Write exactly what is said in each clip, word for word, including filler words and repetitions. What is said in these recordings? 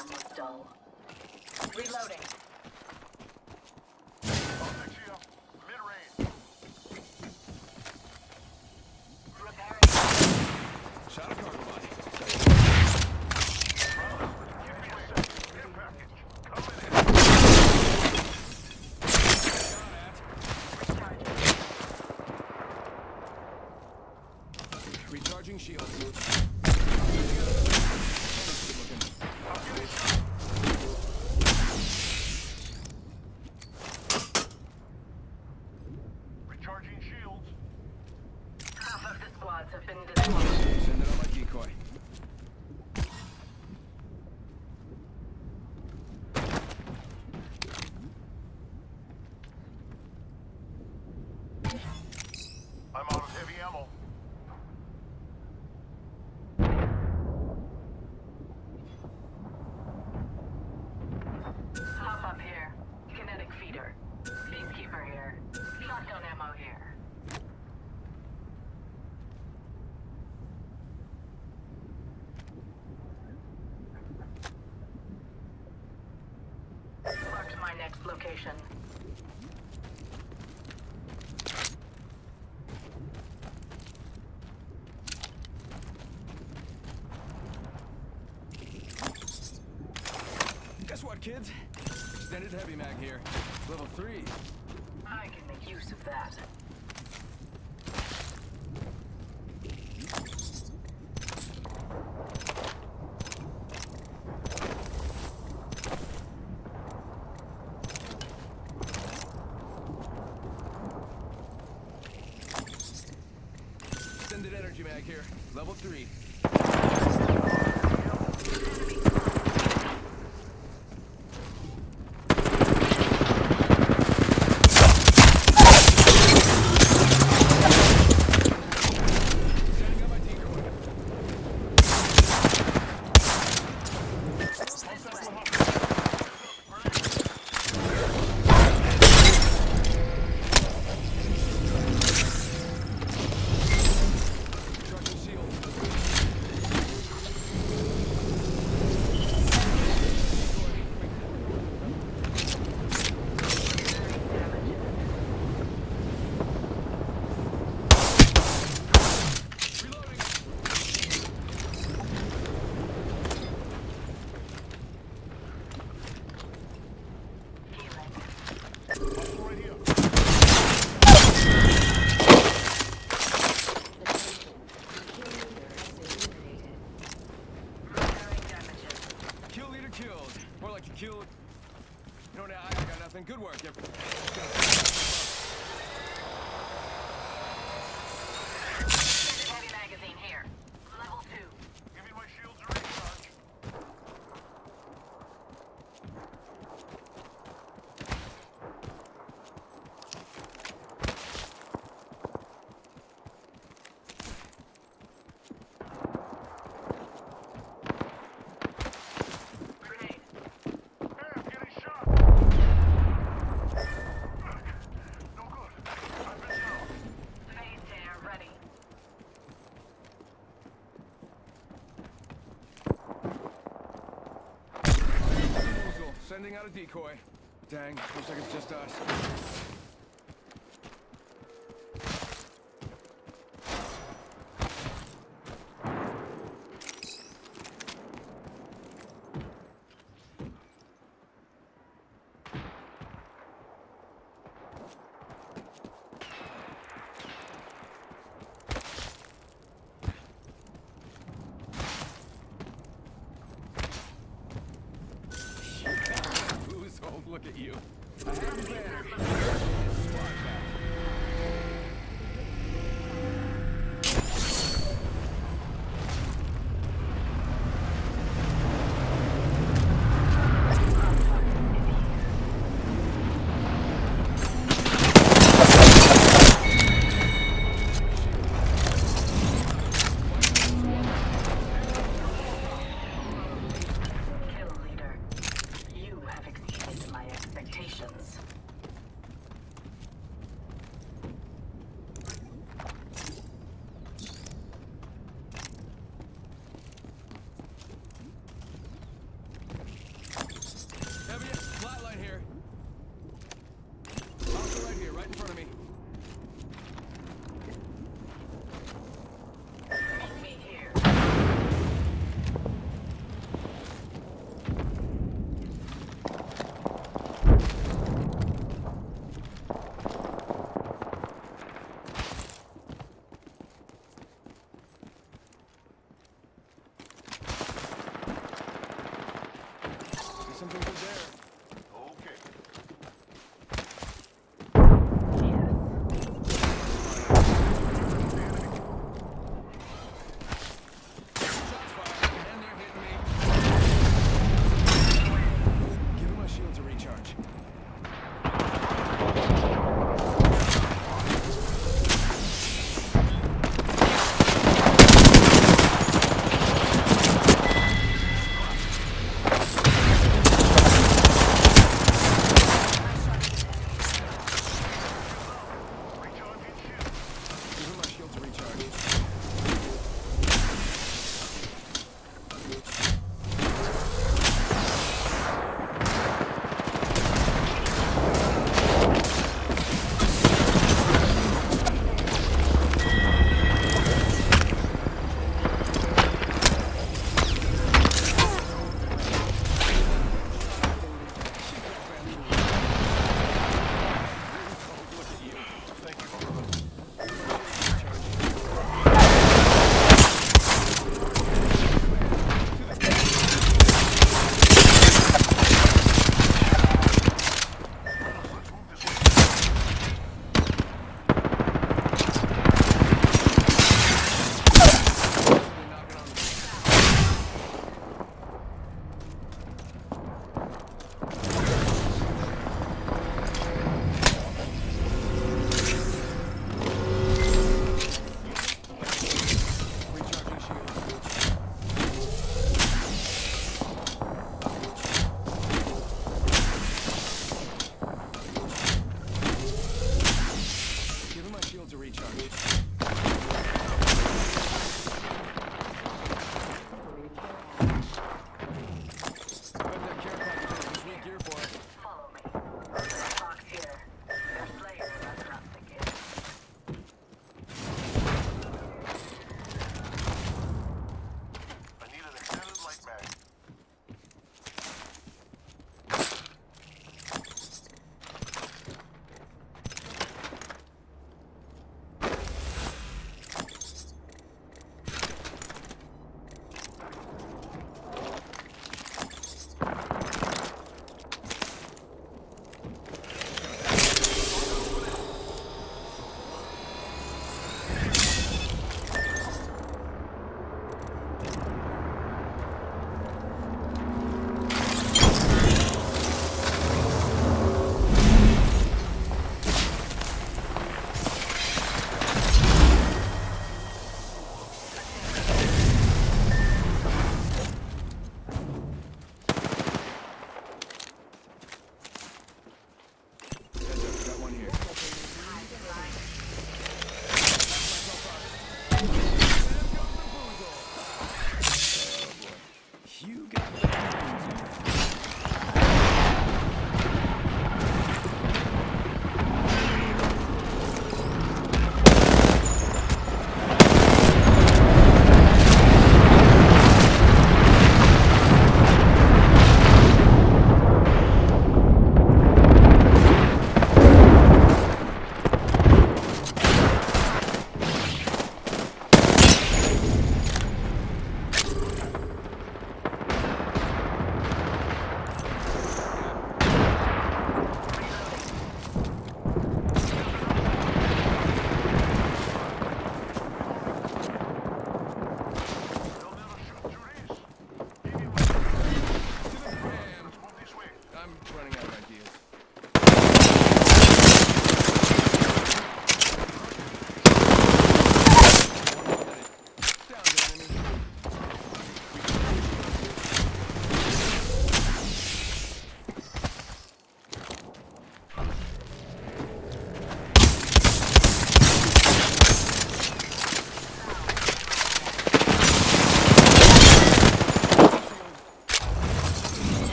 program was dull. Reloading. Mid-range. Repairing. Shot a cargo body. Recharging shield. Recharging shields. Half of the squads have been destroyed. Send it on my decoy. I'm out of heavy ammo. Hop up here. Kinetic feeder. Peacekeeper here. Shotgun ammo here. Marked my next location. Guess what, kids? Extended heavy mag here. Level three. I can make use of that. Extended energy mag here. Level three. Killed. More like you killed. You know, now I got nothing. Good work. Heavy magazine here. Level two. Give me my shields to recharge. Sending out a decoy. Dang, looks like it's just us. Look at you. I have a banner. Squad back.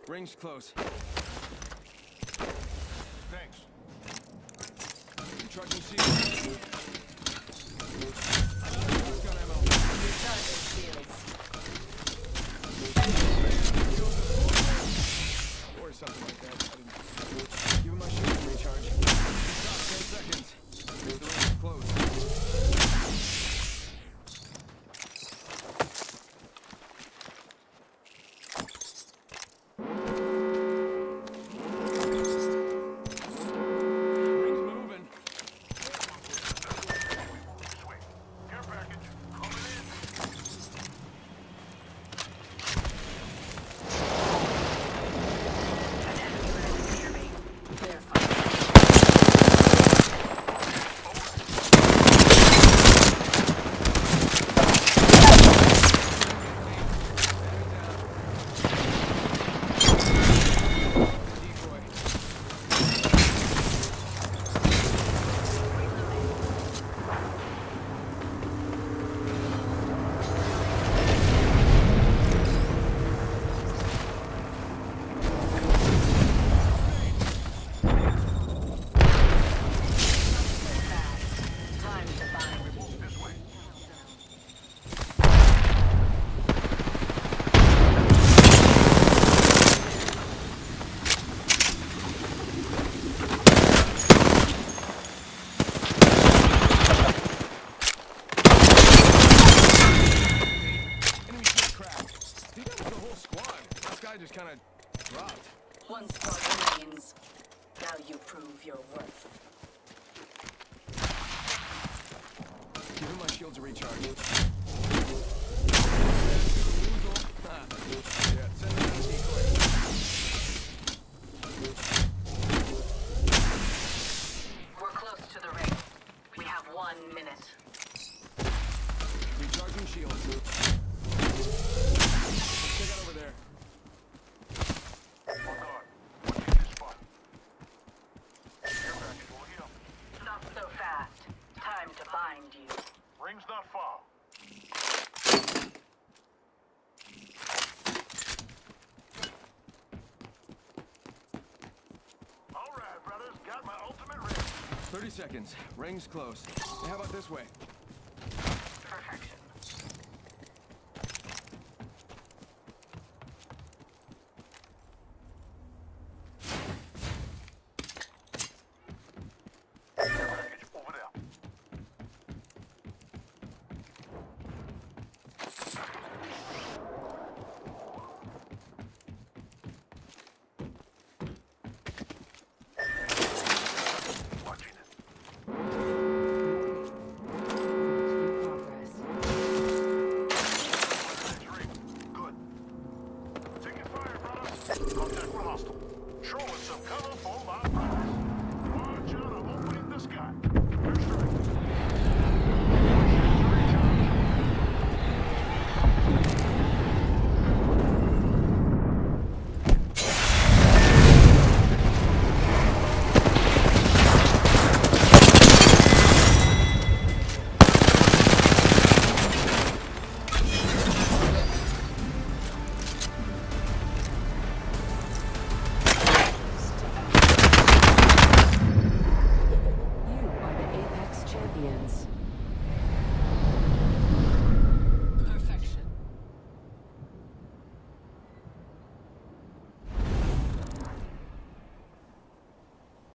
Ring's close. Thanks. Recharging shields. Shotgun ammo. Recharging shields. Or something like that. I didn't... Give him my shield to recharge. Stop, ten seconds. The ring's close. Ring's moving. Sweet. Care package. Coming in. An enemy landing near me. Clear fire. Decoy. Fast. Time to bind. This way. Enemy ship cracked. See, that was the whole squad. This guy just kind of dropped. One squad remains. Now you prove your worth. Give him my shield to recharge. Ah, yeah, send him out a decoy. We're close to the ring. We have one minute. Recharging shields. Check out over there. We're gone. Watch this spot. Care package over here. Not so fast. Time to bind you. Ring's not far. All right, brothers. Got my ultimate ring. thirty seconds. Ring's close. Hey, how about this way? Perfection.